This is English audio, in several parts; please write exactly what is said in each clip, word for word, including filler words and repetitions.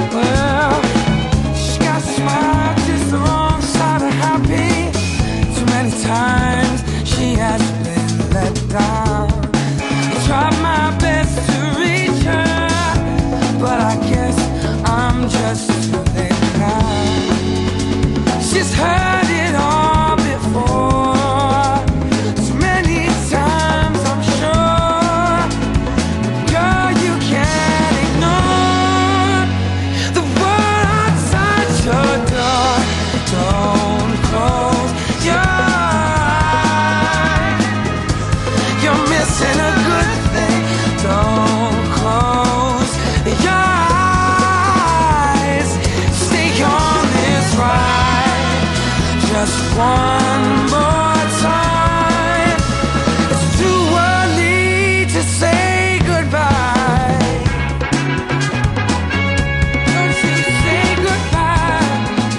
Well, she got a smile just the wrong side of happy. Too many times she has been let down. I tried my best to reach her, but I guess I'm just too late now. She's heard it all before, too many times I'm sure. Girl, you can't ignore the word outside your door. Don't close your eyes, you're missing a good thing. Don't close your eyes, stay on this ride just one more time. It's too early to say goodbye. Don't you say goodbye.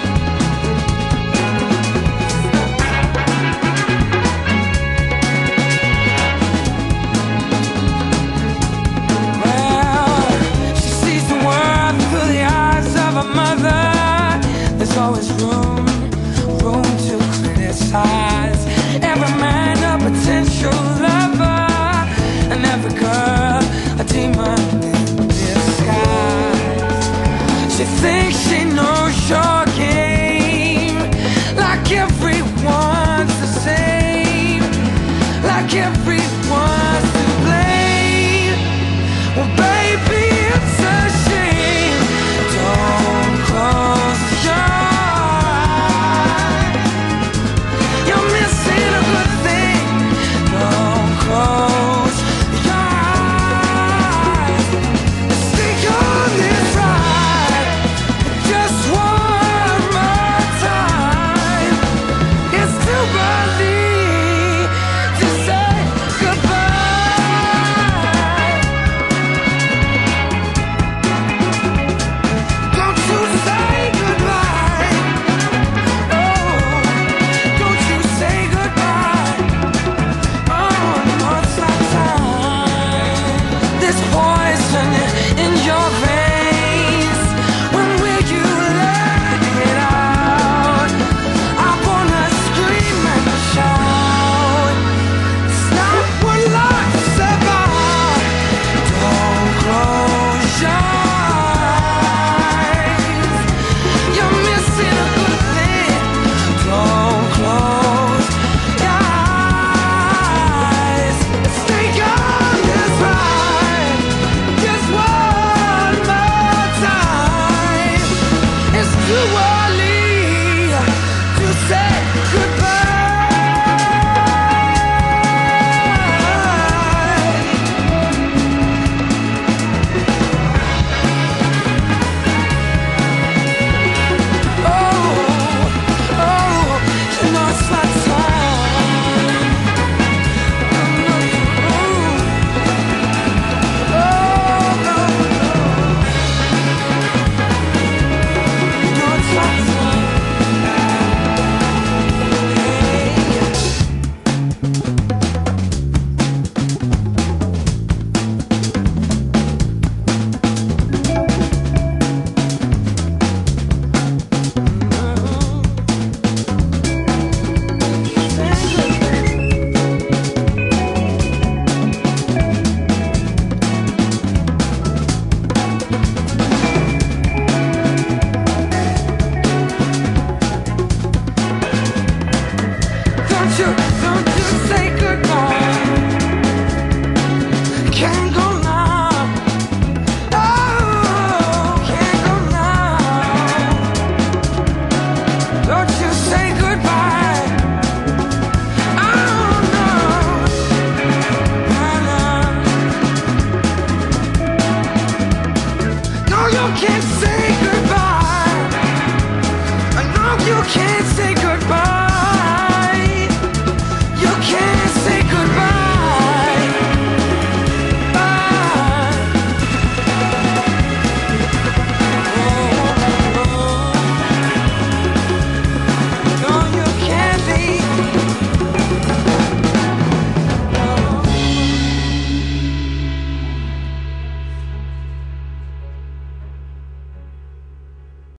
Well, she sees the world through the eyes of a mother. There's always room, room to criticize. Every man a potential lover, and every girl a demon in disguise. She thinks she knows